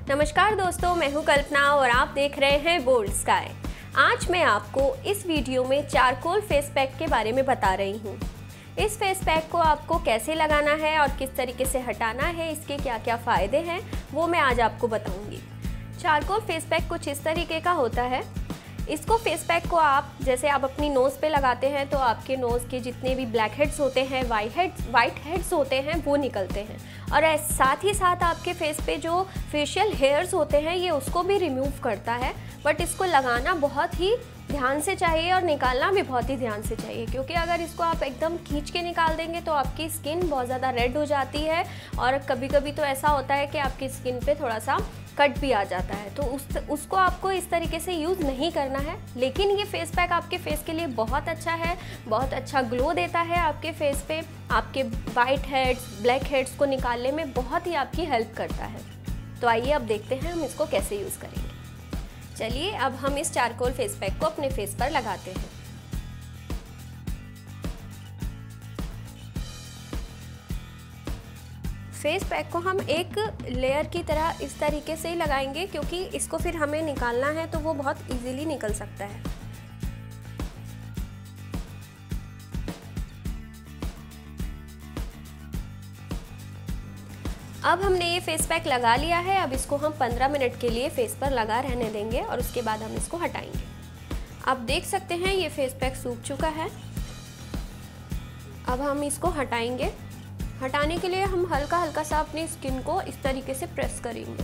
नमस्कार दोस्तों, मैं हूं कल्पना और आप देख रहे हैं बोल्ड स्काई। आज मैं आपको इस वीडियो में चारकोल फेस पैक के बारे में बता रही हूं। इस फेस पैक को आपको कैसे लगाना है और किस तरीके से हटाना है, इसके क्या क्या फ़ायदे हैं वो मैं आज आपको बताऊंगी। चारकोल फेस पैक कुछ इस तरीके का होता है। इसको फेस पैक को आप जैसे आप अपनी नोज़ पे लगाते हैं तो आपके नोज़ के जितने भी ब्लैक हेड्स होते हैं, वाइट हेड्स होते हैं, वो निकलते हैं। और साथ ही साथ आपके फेस पे जो फेशियल हेयर्स होते हैं ये उसको भी रिमूव करता है। बट इसको लगाना बहुत ही ध्यान से चाहिए और निकालना भी बहुत ही ध्यान से चाहिए, क्योंकि अगर इसको आप एकदम खींच के निकाल देंगे तो आपकी स्किन बहुत ज़्यादा रेड हो जाती है और कभी कभी तो ऐसा होता है कि आपकी स्किन पे थोड़ा सा कट भी आ जाता है। तो उसको आपको इस तरीके से यूज़ नहीं करना है। लेकिन ये फेस पैक आपके फेस के लिए बहुत अच्छा है, बहुत अच्छा ग्लो देता है आपके फेस पे। आपके वाइट हेड्स, ब्लैक हेड्स को निकालने में बहुत ही आपकी हेल्प करता है। तो आइए अब देखते हैं हम इसको कैसे यूज़ करेंगे। चलिए अब हम इस चारकोल फेस पैक को अपने फेस पर लगाते हैं। फेस पैक को हम एक लेयर की तरह इस तरीके से ही लगाएंगे, क्योंकि इसको फिर हमें निकालना है तो वो बहुत इजीली निकल सकता है। अब हमने ये फेस पैक लगा लिया है। अब इसको हम 15 मिनट के लिए फेस पर लगा रहने देंगे और उसके बाद हम इसको हटाएंगे। आप देख सकते हैं ये फेस पैक सूख चुका है। अब हम इसको हटाएंगे। हटाने के लिए हम हल्का हल्का सा अपनी स्किन को इस तरीके से प्रेस करेंगे।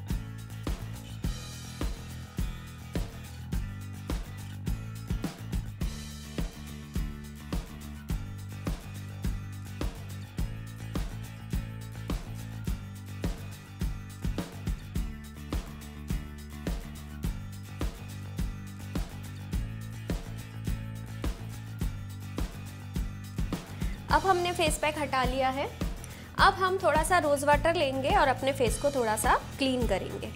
अब हमने फेस पैक हटा लिया है। अब हम थोड़ा सा रोज़ वाटर लेंगे और अपने फेस को थोड़ा सा क्लीन करेंगे।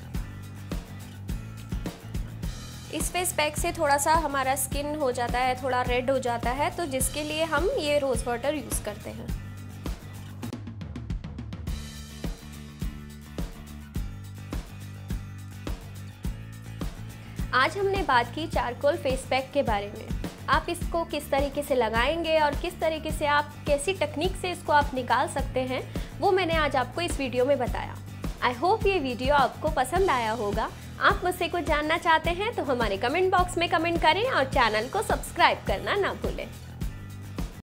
इस फेस पैक से थोड़ा सा हमारा स्किन हो जाता है, थोड़ा रेड हो जाता है, तो जिसके लिए हम ये रोज़ वाटर यूज़ करते हैं। आज हमने बात की चारकोल फेस पैक के बारे में। आप इसको किस तरीके से लगाएंगे और किस तरीके से आप कैसी टेक्निक से इसको आप निकाल सकते हैं वो मैंने आज आपको इस वीडियो में बताया। आई होप ये वीडियो आपको पसंद आया होगा। आप मुझसे कुछ जानना चाहते हैं तो हमारे कमेंट बॉक्स में कमेंट करें और चैनल को सब्सक्राइब करना ना भूलें।